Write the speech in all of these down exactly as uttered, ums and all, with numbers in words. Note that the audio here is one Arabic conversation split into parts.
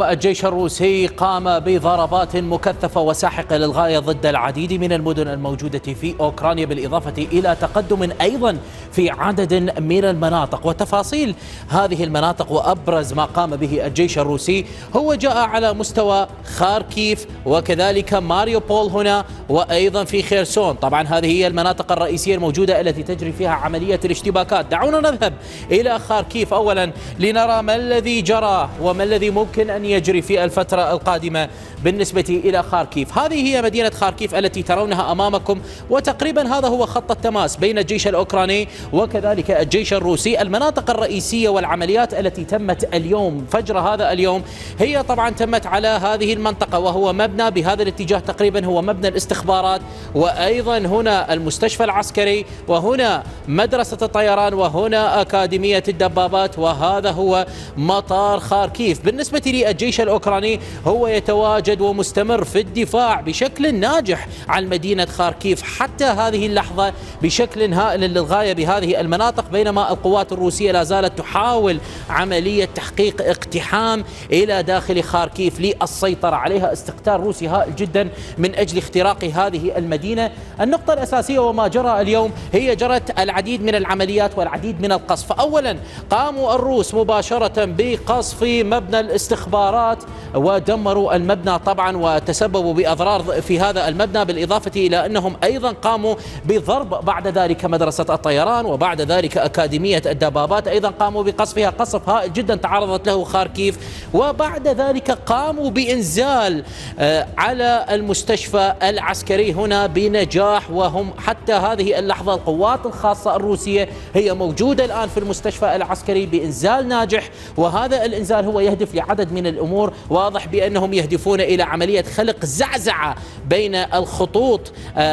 الجيش الروسي قام بضربات مكثفة وساحقة للغاية ضد العديد من المدن الموجودة في أوكرانيا، بالإضافة إلى تقدم أيضا في عدد من المناطق. وتفاصيل هذه المناطق وأبرز ما قام به الجيش الروسي هو جاء على مستوى خاركيف وكذلك ماريوبول هنا وأيضا في خيرسون. طبعا هذه هي المناطق الرئيسية الموجودة التي تجري فيها عملية الاشتباكات. دعونا نذهب إلى خاركيف أولا لنرى ما الذي جرى وما الذي ممكن أن يجري في الفترة القادمة بالنسبة إلى خاركيف. هذه هي مدينة خاركيف التي ترونها أمامكم، وتقريبا هذا هو خط التماس بين الجيش الأوكراني وكذلك الجيش الروسي. المناطق الرئيسية والعمليات التي تمت اليوم فجر هذا اليوم هي طبعا تمت على هذه المنطقة، وهو مبنى بهذا الاتجاه تقريبا هو مبنى الاستخبارات، وأيضا هنا المستشفى العسكري، وهنا مدرسة الطيران، وهنا أكاديمية الدبابات، وهذا هو مطار خاركيف. بالنسبة للجيش الأوكراني هو يتواجد ومستمر في الدفاع بشكل ناجح عن مدينة خاركيف حتى هذه اللحظة بشكل هائل للغاية بهذه المناطق، بينما القوات الروسية لا زالت تحاول عملية تحقيق اقتحام إلى داخل خاركيف للسيطرة عليها. استقتال روسي هائل جدا من أجل اختراق هذه المدينة. النقطة الأساسية وما جرى اليوم هي جرت العديد من العمليات والعديد من القصف. أولا قاموا الروس مباشرة بقصف مبنى الاستخبارات ودمروا المبنى طبعا وتسببوا بأضرار في هذا المبنى، بالإضافة إلى أنهم أيضا قاموا بضرب بعد ذلك مدرسة الطيران وبعد ذلك أكاديمية الدبابات، أيضا قاموا بقصفها قصف هائل جدا تعرضت له خاركيف. وبعد ذلك قاموا بإنزال على المستشفى العسكري هنا بنجاح، وهم حتى هذه اللحظة القوات الخاصة الروسية هي موجودة الآن في المستشفى العسكري بإنزال ناجح، وهذا الإنزال هو يهدف لعدد من الأمور. واضح بأنهم يهدفون إلى عملية خلق زعزعة بين الخطوط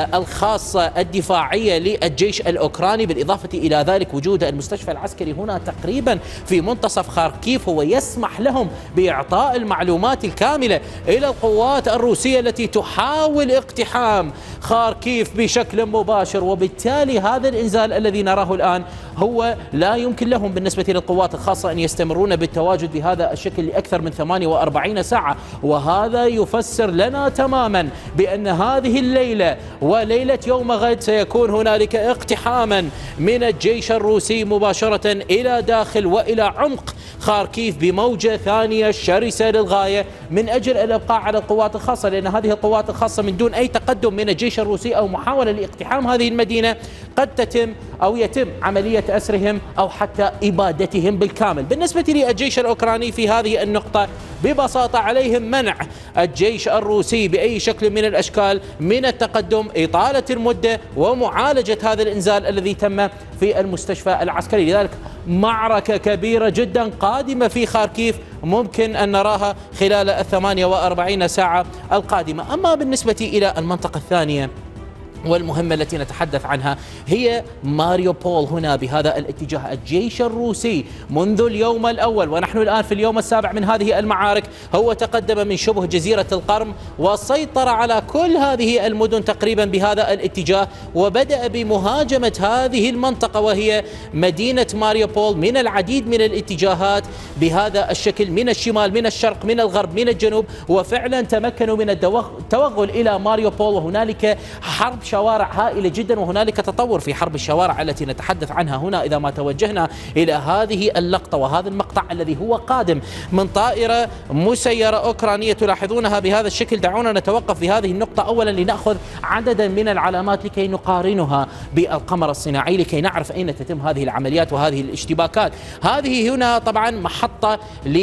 الخاصة الدفاعية للجيش الأوكراني، بالإضافة إلى ذلك وجود المستشفى العسكري هنا تقريبا في منتصف خاركيف هو يسمح لهم بإعطاء المعلومات الكاملة إلى القوات الروسية التي تحاول اقتحام خاركيف بشكل مباشر. وبالتالي هذا الإنزال الذي نراه الآن هو لا يمكن لهم بالنسبة للقوات الخاصة أن يستمرون بالتواجد بهذا الشكل لأكثر من ثمانية وأربعين ساعة، وهذا يفسر لنا تماما بأن هذه الليلة وليلة يوم غد سيكون هنالك اقتحاما من الجيش الروسي مباشرة إلى داخل وإلى عمق خاركيف بموجة ثانية شرسة للغاية من أجل الإبقاء على القوات الخاصة، لأن هذه القوات الخاصة من دون أي تقدم من الجيش الروسي أو محاولة لاقتحام هذه المدينة قد تتم أو يتم عملية أسرهم أو حتى إبادتهم بالكامل. بالنسبة للجيش الأوكراني في هذه النقطة ببساطة عليهم منع الجيش الروسي بأي شكل من الأشكال من التقدم، إطالة المدة ومعالجة هذا الإنزال الذي تم في المستشفى العسكري. لذلك معركة كبيرة جدا قادمة في خاركيف ممكن أن نراها خلال الثمانية وأربعين ساعة القادمة. أما بالنسبة إلى المنطقة الثانية والمهمة التي نتحدث عنها هي ماريوبول هنا بهذا الاتجاه. الجيش الروسي منذ اليوم الأول ونحن الآن في اليوم السابع من هذه المعارك هو تقدم من شبه جزيرة القرم وسيطر على كل هذه المدن تقريبا بهذا الاتجاه، وبدأ بمهاجمة هذه المنطقة وهي مدينة ماريوبول من العديد من الاتجاهات بهذا الشكل، من الشمال من الشرق من الغرب من الجنوب، وفعلا تمكنوا من التوغل إلى ماريوبول. وهنالك حرب شوارع هائلة جدا، وهنالك تطور في حرب الشوارع التي نتحدث عنها هنا إذا ما توجهنا إلى هذه اللقطة وهذا المقطع الذي هو قادم من طائرة مسيرة أوكرانية تلاحظونها بهذا الشكل. دعونا نتوقف في هذه النقطة أولا لنأخذ عددا من العلامات لكي نقارنها بالقمر الصناعي لكي نعرف أين تتم هذه العمليات وهذه الاشتباكات. هذه هنا طبعا محطة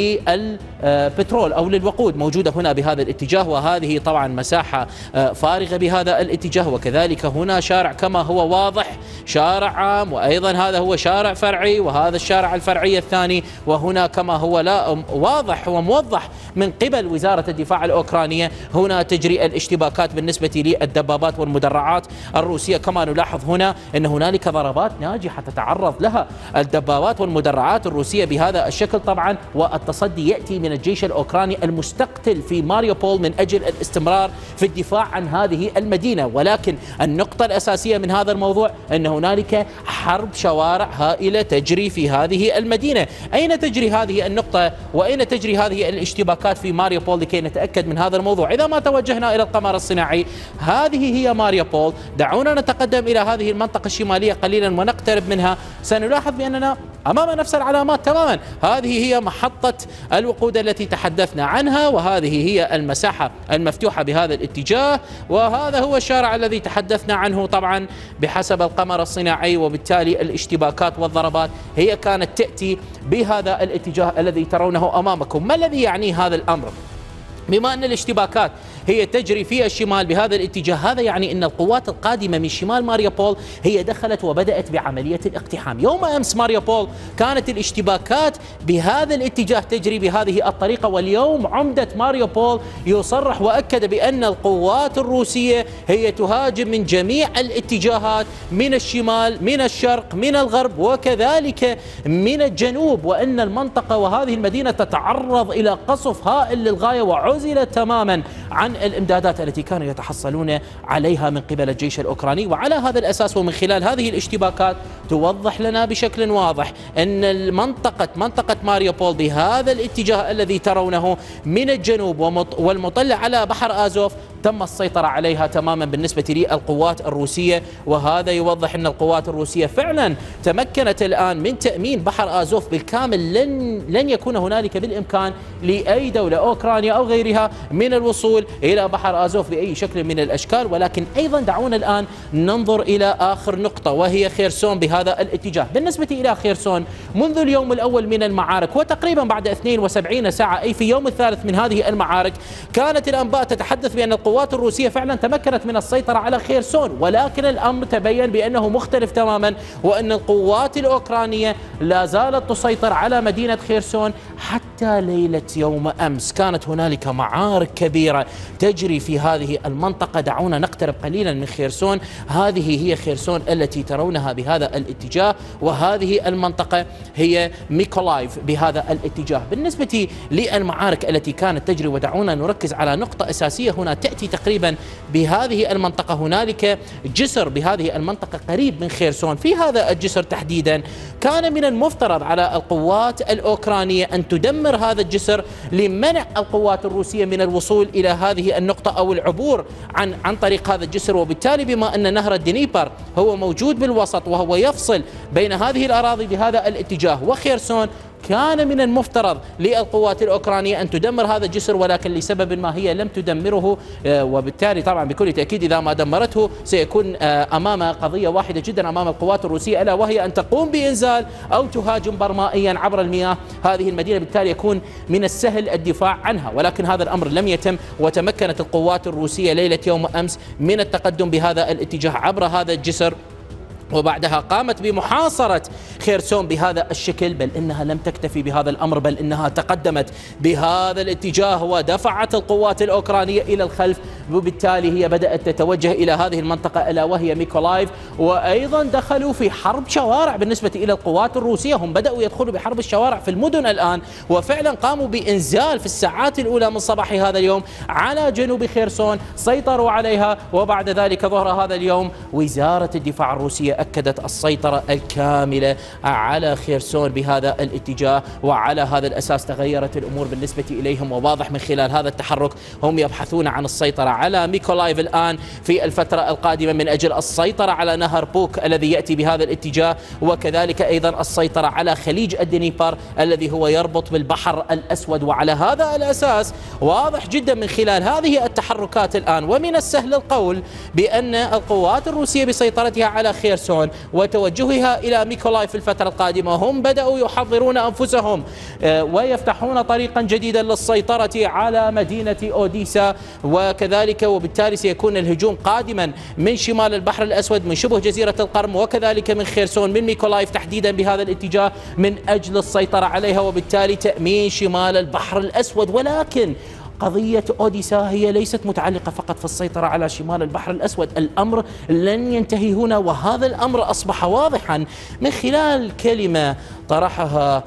للبترول أو للوقود موجودة هنا بهذا الاتجاه، وهذه طبعا مساحة فارغة بهذا الاتجاه، وكذلك هنا شارع كما هو واضح شارع عام، وأيضا هذا هو شارع فرعي وهذا الشارع الفرعي الثاني، وهنا كما هو لا واضح وموضح من قبل وزارة الدفاع الأوكرانية هنا تجري الاشتباكات بالنسبة للدبابات والمدرعات الروسية. كما نلاحظ هنا أن هنالك ضربات ناجحة تتعرض لها الدبابات والمدرعات الروسية بهذا الشكل طبعا، والتصدي يأتي من الجيش الأوكراني المستقتل في ماريوبول من أجل الاستمرار في الدفاع عن هذه المدينة. ولكن النقطة الأساسية من هذا الموضوع أن هنالك حرب شوارع هائلة تجري في هذه المدينة. أين تجري هذه النقطة وأين تجري هذه الاشتباكات؟ الاشتباكات في ماريوبول لكي نتأكد من هذا الموضوع. إذا ما توجهنا إلى القمر الصناعي، هذه هي ماريوبول. دعونا نتقدم إلى هذه المنطقة الشمالية قليلا ونقترب منها. سنلاحظ بأننا أمام نفس العلامات تماما. هذه هي محطة الوقود التي تحدثنا عنها، وهذه هي المساحة المفتوحة بهذا الاتجاه، وهذا هو الشارع الذي تحدثنا عنه طبعا بحسب القمر الصناعي. وبالتالي الاشتباكات والضربات هي كانت تأتي بهذا الاتجاه الذي ترونه أمامكم. ما الذي يعني هذا الأمر؟ بما أن الاشتباكات هي تجري في الشمال بهذا الاتجاه، هذا يعني أن القوات القادمة من شمال ماريوبول هي دخلت وبدأت بعملية الاقتحام. يوم أمس ماريوبول كانت الاشتباكات بهذا الاتجاه تجري بهذه الطريقة، واليوم عمدة ماريوبول يصرح وأكد بأن القوات الروسية هي تهاجم من جميع الاتجاهات، من الشمال، من الشرق، من الغرب، وكذلك من الجنوب، وأن المنطقة وهذه المدينة تتعرض إلى قصف هائل للغاية وعزلت تماما عن الامدادات التي كانوا يتحصلون عليها من قبل الجيش الاوكراني. وعلى هذا الاساس ومن خلال هذه الاشتباكات توضح لنا بشكل واضح ان المنطقه منطقه ماريوبول بهذا الاتجاه الذي ترونه من الجنوب والمطل على بحر ازوف تم السيطرة عليها تماما بالنسبة للقوات الروسية. وهذا يوضح أن القوات الروسية فعلا تمكنت الآن من تأمين بحر آزوف بالكامل. لن لن يكون هنالك بالإمكان لأي دولة أوكرانيا أو غيرها من الوصول إلى بحر آزوف بأي شكل من الأشكال. ولكن أيضا دعونا الآن ننظر إلى آخر نقطة، وهي خيرسون بهذا الاتجاه. بالنسبة إلى خيرسون، منذ اليوم الأول من المعارك وتقريبا بعد اثنين وسبعين ساعة، أي في يوم الثالث من هذه المعارك، كانت الأنباء تتحدث بأن القوات القوات الروسية فعلا تمكنت من السيطرة على خيرسون، ولكن الأمر تبين بأنه مختلف تماما، وأن القوات الأوكرانية لا زالت تسيطر على مدينة خيرسون حتى ليلة يوم أمس. كانت هنالك معارك كبيرة تجري في هذه المنطقة. دعونا نقترب قليلا من خيرسون. هذه هي خيرسون التي ترونها بهذا الاتجاه، وهذه المنطقة هي ميكولايف بهذا الاتجاه. بالنسبة للمعارك التي كانت تجري، ودعونا نركز على نقطة أساسية هنا تأتي تقريبا بهذه المنطقة. هنالك جسر بهذه المنطقة قريب من خيرسون. في هذا الجسر تحديدا كان من المفترض على القوات الأوكرانية أن تدمر هذا الجسر لمنع القوات الروسية من الوصول إلى هذه النقطة أو العبور عن عن طريق هذا الجسر. وبالتالي بما أن نهر الدنيبر هو موجود بالوسط وهو يفصل بين هذه الأراضي بهذا الاتجاه وخيرسون، كان من المفترض للقوات الأوكرانية أن تدمر هذا الجسر، ولكن لسبب ما هي لم تدمره. وبالتالي طبعا بكل تأكيد إذا ما دمرته سيكون أمام قضية واحدة جدا أمام القوات الروسية، ألا وهي أن تقوم بإنزال أو تهاجم برمائيا عبر المياه هذه المدينة. بالتالي يكون من السهل الدفاع عنها، ولكن هذا الأمر لم يتم، وتمكنت القوات الروسية ليلة يوم أمس من التقدم بهذا الاتجاه عبر هذا الجسر، وبعدها قامت بمحاصرة خيرسون بهذا الشكل. بل إنها لم تكتفي بهذا الأمر، بل إنها تقدمت بهذا الاتجاه ودفعت القوات الأوكرانية إلى الخلف، وبالتالي هي بدأت تتوجه إلى هذه المنطقة ألا وهي ميكولايف. وأيضا دخلوا في حرب شوارع بالنسبة إلى القوات الروسية. هم بدأوا يدخلوا بحرب الشوارع في المدن الآن، وفعلا قاموا بإنزال في الساعات الأولى من صباح هذا اليوم على جنوب خيرسون، سيطروا عليها. وبعد ذلك ظهر هذا اليوم وزارة الدفاع الروسية أكدت السيطرة الكاملة على خيرسون بهذا الاتجاه، وعلى هذا الأساس تغيرت الأمور بالنسبة إليهم. وواضح من خلال هذا التحرك هم يبحثون عن السيطرة على ميكولايف الآن في الفترة القادمة من أجل السيطرة على نهر بوك الذي يأتي بهذا الاتجاه، وكذلك أيضا السيطرة على خليج الدنيبر الذي هو يربط بالبحر الأسود. وعلى هذا الأساس واضح جدا من خلال هذه التحركات الآن ومن السهل القول بأن القوات الروسية بسيطرتها على خيرسون وتوجهها إلى ميكولايف في الفترة القادمة هم بدأوا يحضرون أنفسهم ويفتحون طريقا جديدا للسيطرة على مدينة أوديسا، وكذلك وبالتالي سيكون الهجوم قادما من شمال البحر الأسود من شبه جزيرة القرم، وكذلك من خيرسون من ميكولايف تحديدا بهذا الاتجاه من أجل السيطرة عليها وبالتالي تأمين شمال البحر الأسود. ولكن قضية أوديسا هي ليست متعلقة فقط في السيطرة على شمال البحر الأسود، الأمر لن ينتهي هنا، وهذا الأمر أصبح واضحا من خلال كلمة طرحها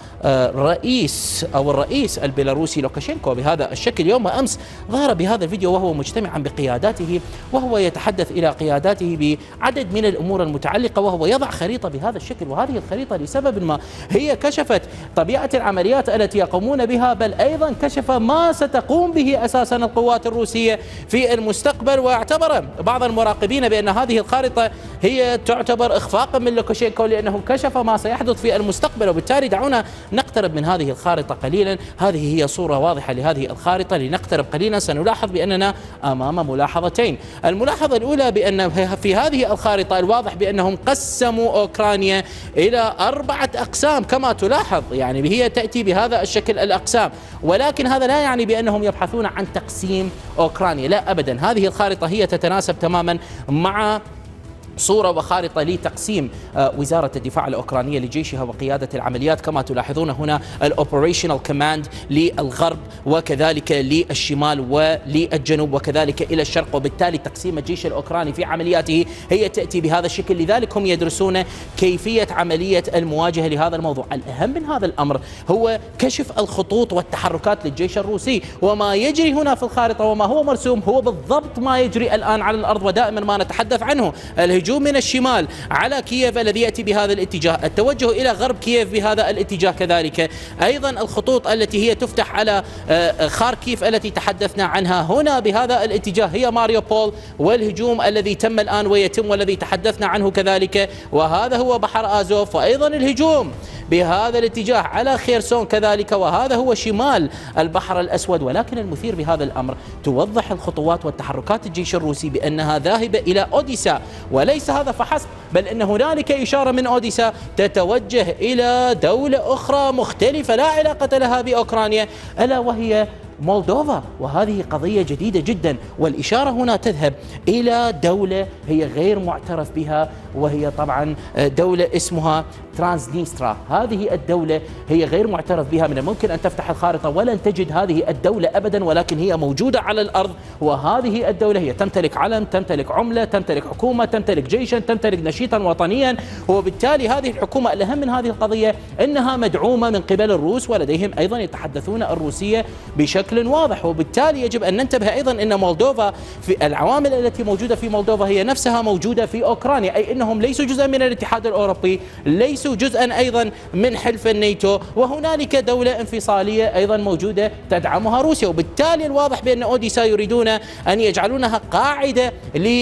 رئيس أو الرئيس البيلاروسي لوكاشينكو بهذا الشكل يوم أمس. ظهر بهذا الفيديو وهو مجتمعا بقياداته، وهو يتحدث إلى قياداته بعدد من الأمور المتعلقة، وهو يضع خريطة بهذا الشكل. وهذه الخريطة لسبب ما هي كشفت طبيعة العمليات التي يقومون بها، بل أيضا كشف ما ستقوم به أساسا القوات الروسية في المستقبل. واعتبر بعض المراقبين بأن هذه الخارطة هي تعتبر إخفاقا من لوكاشينكو لأنه كشف ما سيحدث في المستقبل. وبالتالي دعونا نقترب من هذه الخارطة قليلا. هذه هي صورة واضحة لهذه الخارطة. لنقترب قليلا سنلاحظ بأننا أمام ملاحظتين. الملاحظة الأولى بأن في هذه الخارطة الواضح بأنهم قسموا أوكرانيا إلى أربعة أقسام كما تلاحظ، يعني هي تأتي بهذا الشكل الأقسام، ولكن هذا لا يعني بأنهم يبحثون عن تقسيم أوكرانيا، لا أبدا. هذه الخارطة هي تتناسب تماما مع صورة وخارطة لتقسيم وزارة الدفاع الأوكرانية لجيشها وقيادة العمليات. كما تلاحظون هنا الأوبريشنال كوماند للغرب وكذلك للشمال وللجنوب وكذلك إلى الشرق، وبالتالي تقسيم الجيش الأوكراني في عملياته هي تأتي بهذا الشكل. لذلك هم يدرسون كيفية عملية المواجهة لهذا الموضوع. الأهم من هذا الأمر هو كشف الخطوط والتحركات للجيش الروسي، وما يجري هنا في الخارطة وما هو مرسوم هو بالضبط ما يجري الآن على الأرض ودائما ما نتحدث عنه. الهجوم من الشمال على كييف الذي يأتي بهذا الاتجاه، التوجه إلى غرب كييف بهذا الاتجاه كذلك، أيضا الخطوط التي هي تفتح على خاركيف التي تحدثنا عنها هنا بهذا الاتجاه هي ماريوبول، والهجوم الذي تم الآن ويتم والذي تحدثنا عنه كذلك وهذا هو بحر آزوف، وأيضا الهجوم بهذا الاتجاه على خيرسون كذلك وهذا هو شمال البحر الأسود. ولكن المثير بهذا الأمر توضح الخطوات والتحركات الجيش الروسي بأنها ذاهبة إلى أوديسا، وليس هذا فحسب، بل أن هنالك إشارة من أوديسا تتوجه إلى دولة أخرى مختلفة لا علاقة لها بأوكرانيا ألا وهي مولدوفا. وهذه قضية جديدة جدا، والإشارة هنا تذهب إلى دولة هي غير معترف بها، وهي طبعا دولة اسمها ترانسنيسترا. هذه الدولة هي غير معترف بها، من الممكن أن تفتح الخارطة ولن تجد هذه الدولة أبدا، ولكن هي موجودة على الأرض. وهذه الدولة هي تمتلك علم، تمتلك عملة، تمتلك حكومة، تمتلك جيشا، تمتلك نشيطا وطنيا. وبالتالي هذه الحكومة الأهم من هذه القضية أنها مدعومة من قبل الروس، ولديهم أيضا يتحدثون الروسية بشكل واضح. وبالتالي يجب أن ننتبه أيضا أن مولدوفا في العوامل التي موجودة في مولدوفا هي نفسها موجودة في أوكرانيا، أي أنهم ليسوا جزءا من الاتحاد الأوروبي، ليسوا جزءا أيضا من حلف الناتو، وهنالك دولة انفصالية أيضا موجودة تدعمها روسيا. وبالتالي الواضح بأن أوديسا يريدون أن يجعلونها قاعدة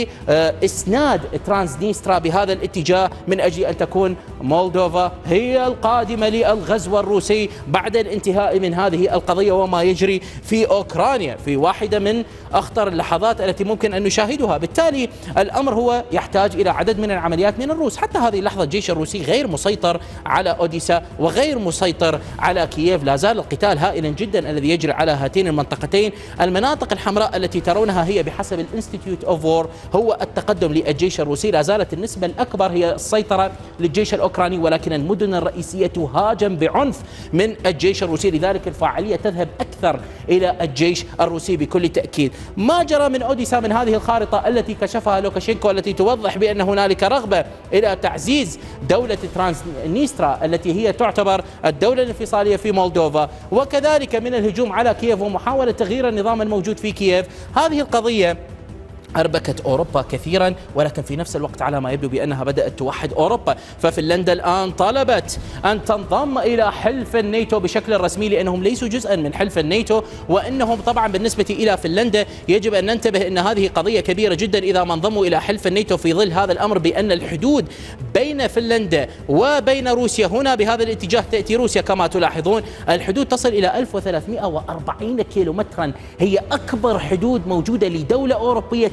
لإسناد ترانسنيسترا بهذا الاتجاه من أجل أن تكون مولدوفا هي القادمة للغزو الروسي بعد الانتهاء من هذه القضية وما يجري في أوكرانيا في واحدة من أخطر اللحظات التي ممكن أن نشاهدها. بالتالي الأمر هو يحتاج إلى عدد من العمليات من الروس. حتى هذه اللحظة الجيش الروسي غير مسيطر على أوديسا وغير مسيطر على كييف، لا زال القتال هائلا جدا الذي يجري على هاتين المنطقتين. المناطق الحمراء التي ترونها هي بحسب الانستيتيوت اوف وور هو التقدم للجيش الروسي، لا زالت النسبة الأكبر هي السيطرة للجيش الأوكراني، ولكن المدن الرئيسية تهاجم بعنف من الجيش الروسي، لذلك الفاعلية تذهب أكثر إلى الجيش الروسي بكل تأكيد. ما جرى من أوديسا من هذه الخارطة التي كشفها لوكاشينكو التي توضح بأن هنالك رغبة إلى تعزيز دولة ترانسنيسترا التي هي تعتبر الدولة الانفصالية في مولدوفا، وكذلك من الهجوم على كييف ومحاولة تغيير النظام الموجود في كييف. هذه القضية أربكت أوروبا كثيرا، ولكن في نفس الوقت على ما يبدو بأنها بدأت توحد أوروبا. ففنلندا الآن طلبت أن تنضم إلى حلف الناتو بشكل رسمي لأنهم ليسوا جزءا من حلف الناتو، وأنهم طبعا بالنسبة إلى فنلندا يجب أن ننتبه أن هذه قضية كبيرة جدا إذا ما انضموا إلى حلف الناتو في ظل هذا الأمر، بأن الحدود بين فنلندا وبين روسيا هنا بهذا الاتجاه تأتي روسيا كما تلاحظون، الحدود تصل إلى ألف وثلاثمئة وأربعين كيلومترا، هي أكبر حدود موجودة لدولة أوروبية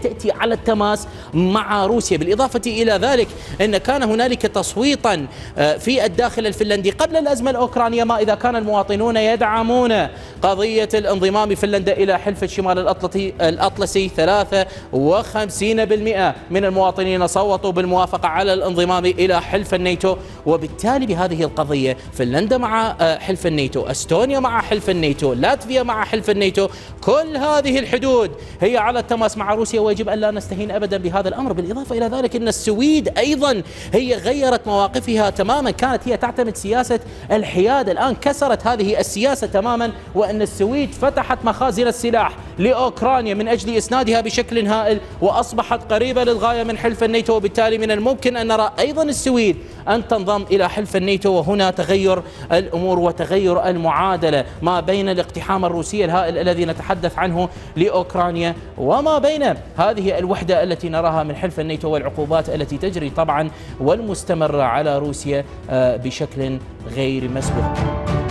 تأتي على التماس مع روسيا. بالإضافة إلى ذلك أن كان هنالك تصويتا في الداخل الفنلندي قبل الأزمة الأوكرانية ما إذا كان المواطنون يدعمون قضية الانضمام فنلندا إلى حلف الشمال الأطلسي. ثلاثة وخمسين بالمئة من المواطنين صوتوا بالموافقة على الانضمام إلى حلف الناتو، وبالتالي بهذه القضية فنلندا مع حلف الناتو، استونيا مع حلف الناتو، لاتفيا مع حلف الناتو، كل هذه الحدود هي على التماس مع روسيا، ويجب أن لا نستهين أبدا بهذا الأمر. بالإضافة إلى ذلك أن السويد أيضا هي غيرت مواقفها تماما، كانت هي تعتمد سياسة الحياد، الآن كسرت هذه السياسة تماما، وأن السويد فتحت مخازن السلاح لأوكرانيا من أجل إسنادها بشكل هائل، وأصبحت قريبة للغاية من حلف الناتو، وبالتالي من الممكن أن نرى أيضا السويد أن تنضم إلى حلف الناتو. وهنا تغير الأمور وتغير المعادلة ما بين الاقتحام الروسي الهائل الذي نتحدث عنه لأوكرانيا وما بين هذه الوحدة التي نراها من حلف الناتو والعقوبات التي تجري طبعا والمستمرة على روسيا بشكل غير مسبوق.